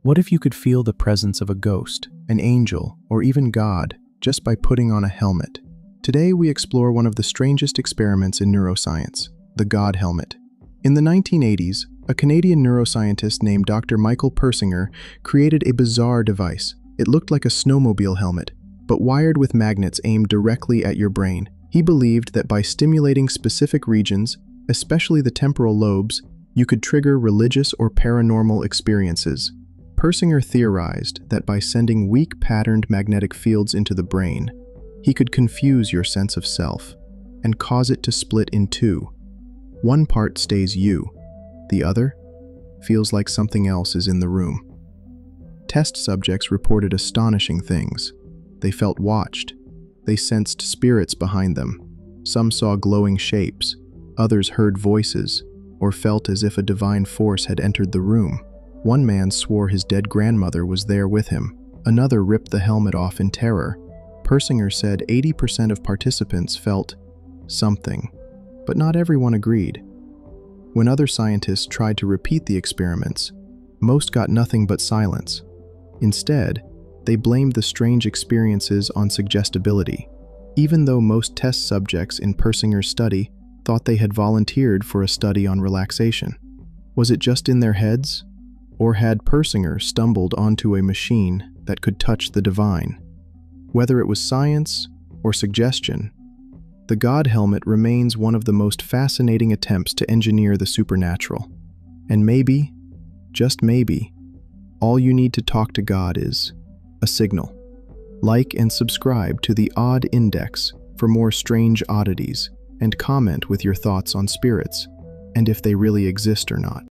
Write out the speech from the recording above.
What if you could feel the presence of a ghost, an angel, or even God just by putting on a helmet? Today we explore one of the strangest experiments in neuroscience, the God helmet. In the 1980s, a Canadian neuroscientist named Dr. Michael Persinger created a bizarre device. It looked like a snowmobile helmet, but wired with magnets aimed directly at your brain. He believed that by stimulating specific regions, especially the temporal lobes, you could trigger religious or paranormal experiences. Persinger theorized that by sending weak patterned magnetic fields into the brain, he could confuse your sense of self and cause it to split in two. One part stays you, the other feels like something else is in the room. Test subjects reported astonishing things. They felt watched. They sensed spirits behind them. Some saw glowing shapes. Others heard voices or felt as if a divine force had entered the room. One man swore his dead grandmother was there with him. Another ripped the helmet off in terror. Persinger said 80% of participants felt something, but not everyone agreed. When other scientists tried to repeat the experiments, most got nothing but silence. Instead, they blamed the strange experiences on suggestibility, even though most test subjects in Persinger's study thought they had volunteered for a study on relaxation. Was it just in their heads? Or had Persinger stumbled onto a machine that could touch the divine? Whether it was science or suggestion, the God helmet remains one of the most fascinating attempts to engineer the supernatural. And maybe, just maybe, all you need to talk to God is a signal. Like and subscribe to the Odd Index for more strange oddities, and comment with your thoughts on spirits, and if they really exist or not.